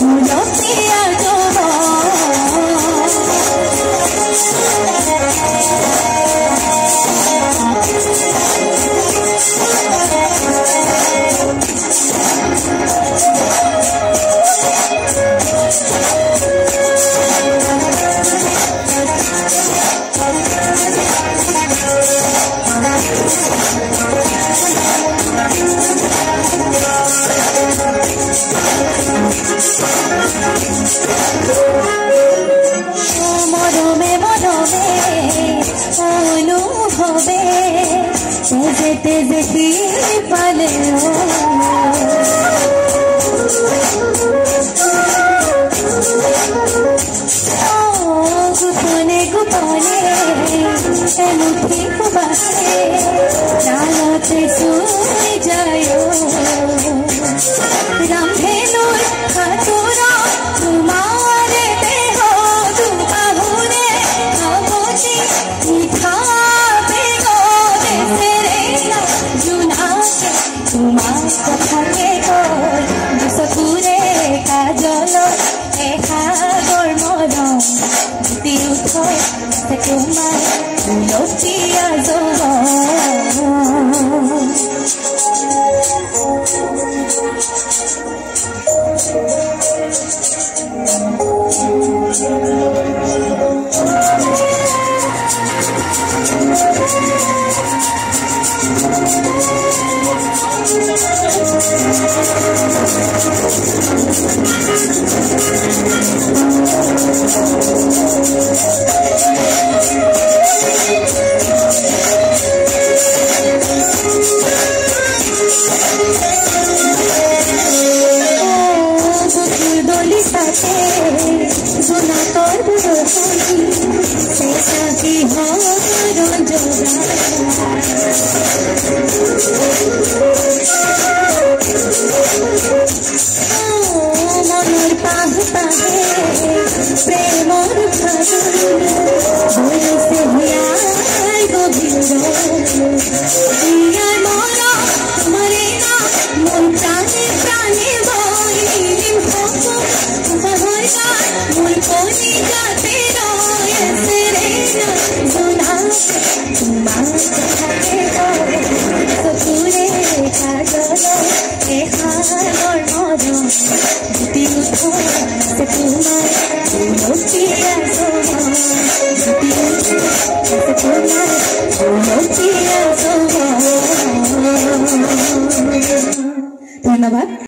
গুলপীয়া মরমে মরমে অনুভবে তেজে তেজে কি পালে গোপনে গোপনে এমুঠি বাসে রাতে শুই যায় রামধেনুর খাতুরা তোমার দেহ দুবাহুরে নবতি মিঠাবে গো দেশেরে জুনাকে তোমার কথাকে কই দুসপুরে কাজল এখাগর মরম গীতি উঠো সে তোমার গুলপীয়া सुना तोर बुरोही सेसा की हो मनोर पाहु पाहे प्रेमर फागुन भोले से हियाय गभीर हियाय मोरा मरे ना मन प्राणे प्राणे बोई होको बहरगा मन कोनी जाते रोए सेरेना सुना तुम्हार कथे को सपुरे काजलो ए हार मरम गीति उठो से तुम्हार गुलपीया गीति उठो से तुम्हार गुलपीया। धन्यवाद।